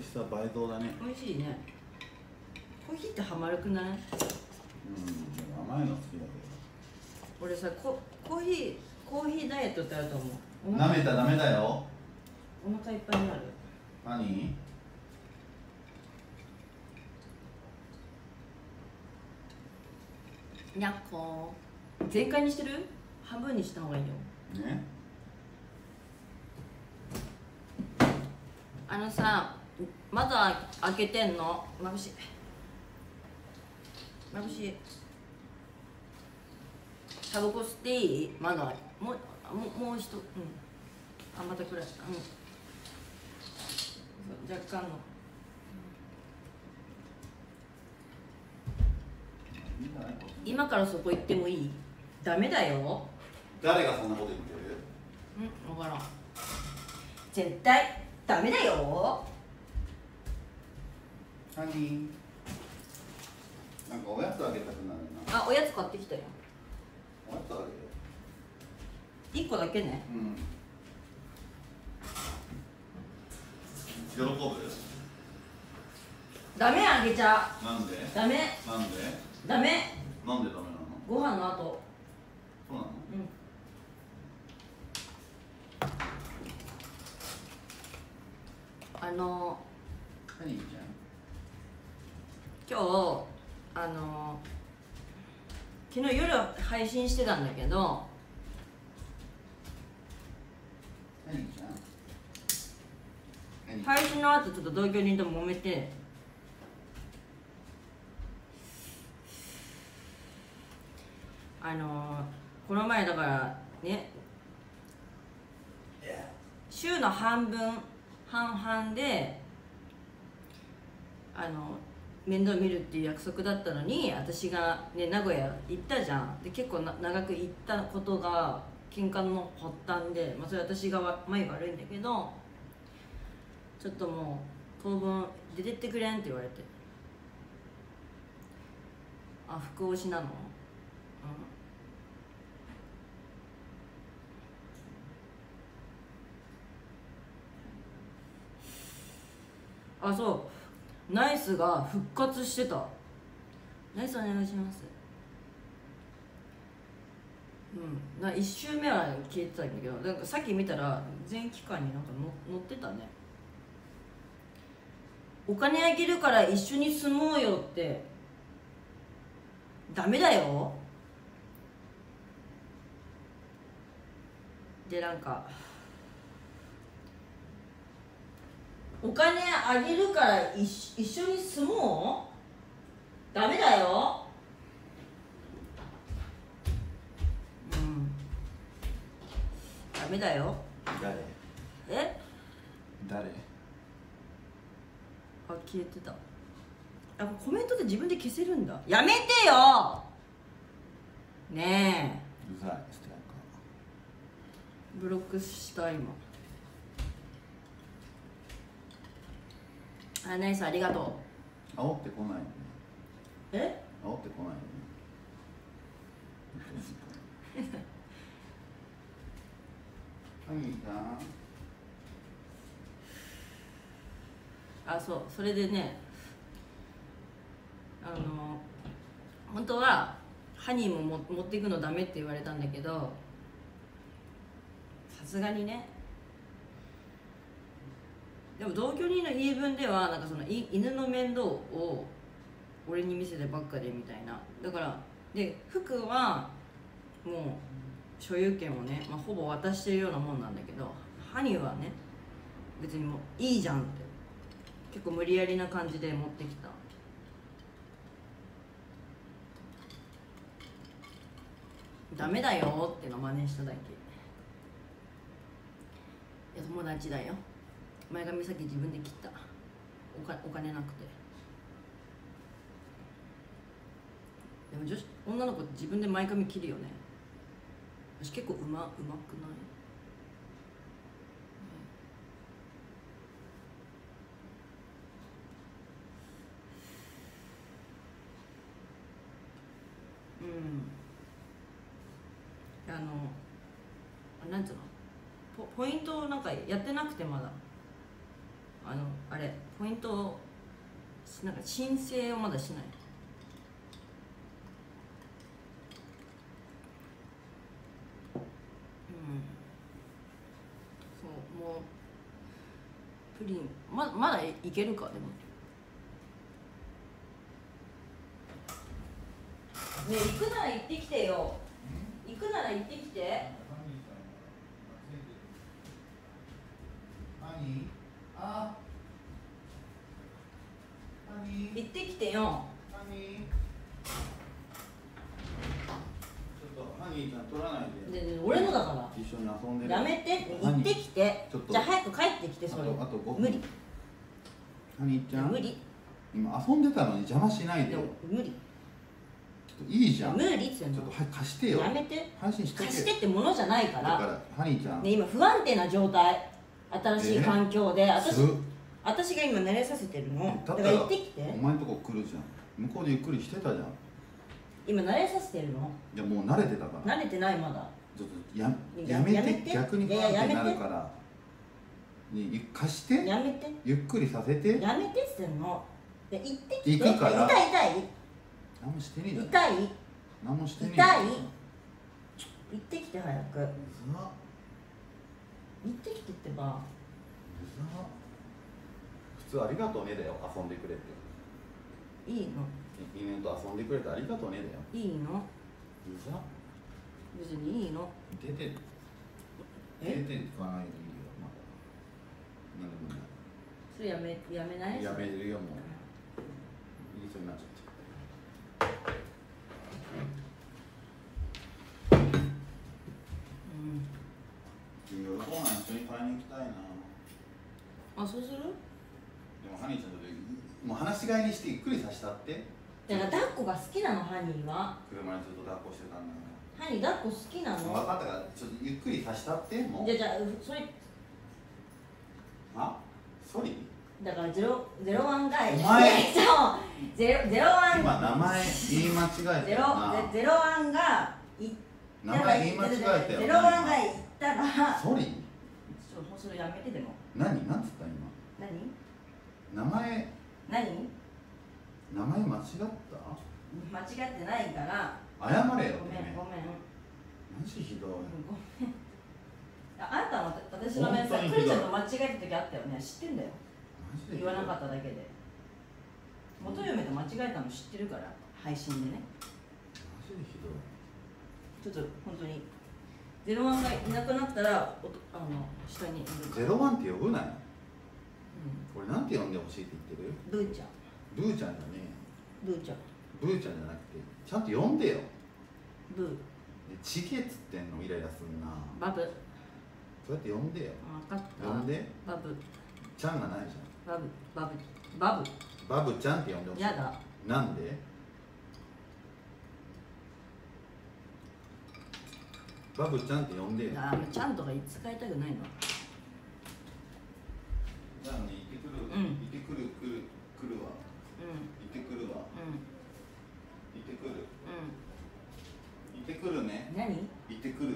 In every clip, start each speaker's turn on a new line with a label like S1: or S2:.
S1: しさ倍増だね。
S2: 美味しいね。コーヒーってハマるくない？
S1: うん、甘いの好きだけど。
S2: 俺さ、コーヒーダイエットってあると思う。
S1: 舐めたらダメだよ。
S2: お腹いっぱいになる。
S1: 何？
S2: にゃっこー。全開にしてる？半分にした方がいいよ。
S1: ね。
S2: あのさ、まだ開けてんの？眩しい。眩しい。タバコ吸っていい？まだもう一、うん。あ、またくらい。うん。若干の。今からそこ行ってもいい？ダメだよ。
S1: 誰がそんなこと言ってる？
S2: うん、分からん。絶対ダメだよ。
S1: 何？なんかおやつあげたくなるな。
S2: あ、おやつ買ってきたよ。
S1: おやつあげる。
S2: 1個だけね。
S1: 喜ぶ？
S2: ダメあげちゃう。
S1: なんで？
S2: ダメ。
S1: なんで？
S2: ダメ。
S1: なんでダメなの？
S2: ご飯の後。
S1: そうなの？
S2: うん。
S1: 何じゃん？
S2: 今日昨日夜配信してたんだけど、
S1: 何じゃん？
S2: 配信の後ちょっと同居人と揉めて、この前だからね、週の半分半々で面倒見るっていう約束だったのに、私がね名古屋行ったじゃん。で結構長く行ったことが喧嘩の発端で、それ私が前悪いんだけど、ちょっともう当分出てってくれんって言われて。あ、服押しなの？あ、そう、ナイスが復活してた。ナイスお願いします。1周目は消えてたんだけど、なんかさっき見たら全期間になんか載ってたね。お金あげるから一緒に住もうよって。ダメだよ。で、なんかお金あげるから一緒に住もう？ダメだよ。ダメだよ。
S1: 誰？
S2: え？
S1: 誰？
S2: あ、消えてた。あ、コメントで自分で消せるんだ。やめてよね
S1: うざい。ストライ
S2: え。ブロックした今。あ、ナイスありがと
S1: う。煽ってこないのね。
S2: え？
S1: 煽ってこないのね。何だ？
S2: あ、そう、それでね、本当はハニーも持っていくのダメって言われたんだけど、さすがにね。でも同居人の言い分ではなんかその犬の面倒を俺に見せてばっかでみたいな。だからで、服はもう所有権をね、ほぼ渡してるようなもんなんだけど、ハニーはね別にもういいじゃんって、結構無理やりな感じで持ってきた。ダメだよっての真似しただけ。いや、友達だよ。前髪先自分で切った。お金なくて。でも女の子って自分で前髪切るよね。私結構うまくない？なんつうの、ポイントなんかやってなくて、まだあれポイントなんか申請をまだしない。そうもうプリンまだいけるか。でもね、行くなら行ってきてよ。行くなら行ってきて。行ってきてよ。
S1: ちょっとハニーちゃん取らないで。
S2: で俺のだから
S1: 一緒に遊んでる。
S2: やめて。行ってきて。
S1: ちょっと
S2: じゃあ早く帰ってきて。それ
S1: あと5分。
S2: 無理。
S1: ハニーちゃん
S2: 無理。
S1: 今遊んでたのに邪魔しないでよ。
S2: でも無理。
S1: ちょっといいじゃん。
S2: 無理っつうの。
S1: ちょっと貸してよ。
S2: やめて。
S1: 配信してけ。
S2: 貸してってものじゃないか
S1: だから
S2: ら。
S1: ハニーちゃん、
S2: ね、今不安定な状態。新しい環境で私が今慣れさせてるの。だから行ってきて。
S1: お前んとこ来るじゃん。向こうでゆっくりしてたじゃん。
S2: 今慣れさせてるの。
S1: いやもう慣れてたから。
S2: 慣れてないまだ。
S1: ちょっとやめて。逆に不安定になるから。貸して。
S2: やめて。
S1: ゆっくりさせて。
S2: やめてっつってんの。で行ってきて。
S1: 行くから。
S2: 痛い。
S1: 何もしてねえじゃん。
S2: 痛い。
S1: 何もしてねえ。
S2: 痛い。行ってきて早く。行ってきてってば。
S1: 普通ありがとうねだよ。遊んでくれて。
S2: いいの。
S1: 犬と遊んでくれてありがとうねだよ。
S2: いいの。別にいいの。
S1: 出て使わないでいいよ。まだ何でもない。
S2: それやめない。
S1: やめるよもう。言いそうになっちゃった。夜ご飯一緒に買いに行きたいな。
S2: あ、そうする？
S1: でもハニーちゃんともう話し飼いにしてゆっくりさせたって。
S2: だから抱っこが好きなの。ハニーは
S1: 車にずっと抱っこしてたんだから。
S2: ハニー抱っこ好きなの。
S1: 分かったからちょっとゆっくりさせたってもう。
S2: じゃあそれ
S1: ソリ
S2: だからゼロワンが
S1: お前
S2: そうゼロワン
S1: 今名前言い間違えたよな。
S2: ゼロワンが
S1: 名前言い間違えたよな。
S2: ゼロワンが言ったら
S1: ソリ
S2: それやめて。でも
S1: 何つった今。名前間違った。
S2: 間違ってないから
S1: 謝れよ。
S2: ごめん
S1: マジひどい。
S2: ごめん。あんたは私の面さ、クリちゃんと間違えた時あったよね。知ってんだよ。言わなかっただけで。元嫁と間違えたの知ってるから、配信でね。
S1: マジでひどい。
S2: ちょっと本当にゼロワンがいなくなったら下にいるから。
S1: ゼロワンって呼ぶなよ。これなんて呼んでほしいって言ってる？
S2: ブーちゃん。
S1: ブーちゃんじゃね
S2: ブーちゃん。
S1: ブーちゃんじゃなくてちゃんと呼んでよ。
S2: ブー。
S1: ちげっつってんのイライラすんな。
S2: バブ。
S1: そうやって呼んでよ。
S2: 分かった。
S1: 呼んで。
S2: バブ。
S1: ちゃんがないじゃん。
S2: バブ
S1: ちゃんって呼んでほしい。
S2: やだ。
S1: なんで？バブちゃんって呼んでよ。
S2: ちゃんとか使いたくないの。
S1: じゃあね、行ってくる。行ってくるわ。行ってくるわ。行ってくる。行ってくるね。
S2: 何？
S1: 行ってくる。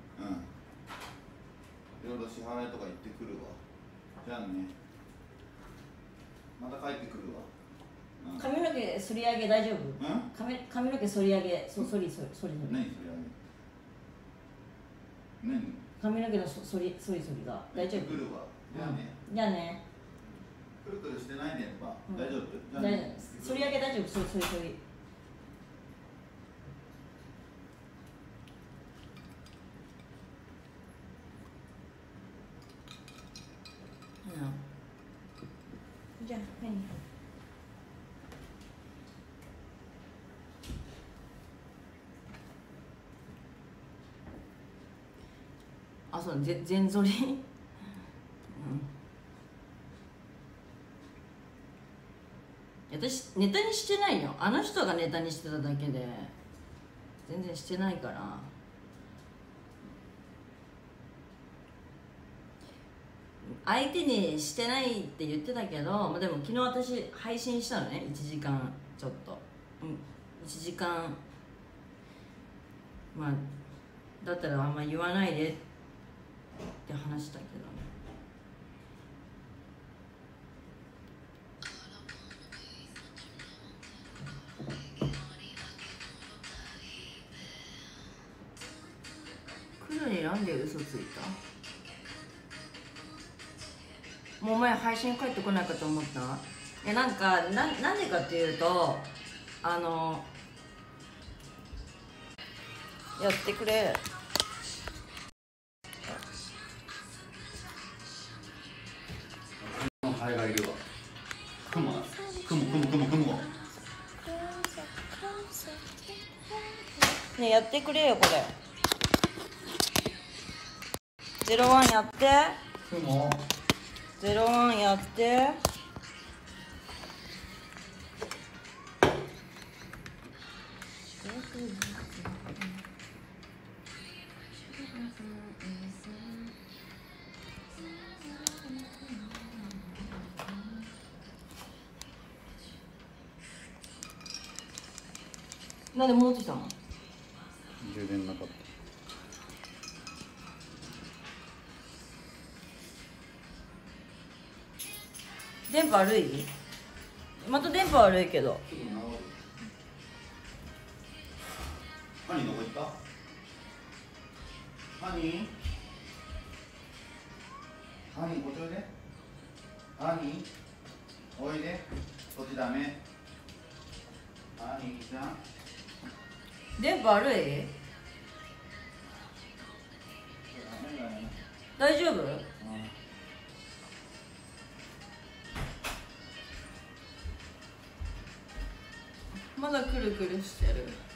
S1: いろいろ支払いとか行ってくるわ。じゃあね。また帰ってくるわ。
S2: 髪の毛剃り上げ大丈夫？髪の毛剃り上げ、そり。
S1: 何それ？何？
S2: 髪の毛の剃りが大丈夫？
S1: 来るわ。じゃあね。
S2: じゃあね。
S1: くるくるしてないねやっぱ。大丈夫？
S2: 剃り上げ大丈夫？剃り。じゃあ何？そう全剃り私ネタにしてないよ。あの人がネタにしてただけで全然してないから。相手にしてないって言ってたけど、でも昨日私配信したのね。1時間ちょっと1時間だったらあんま言わないでって話したけどね。 になんで嘘ついた？もうお前配信帰ってこないかと思った？なんでかっていうとやってくれ。
S1: ハエがいるわ。雲ね
S2: えやってくれよこれ。01やって。
S1: 雲。
S2: 01やって。なんで戻ってきたの？
S1: 充電なかった。
S2: 電波悪い？また電波悪いけど。
S1: ハニーどこ行った？ハニーこっちおいで。ハニーおいで。こっちダメ。ハニーちゃん
S2: 電波悪い？大丈夫？まだくるくるしてる。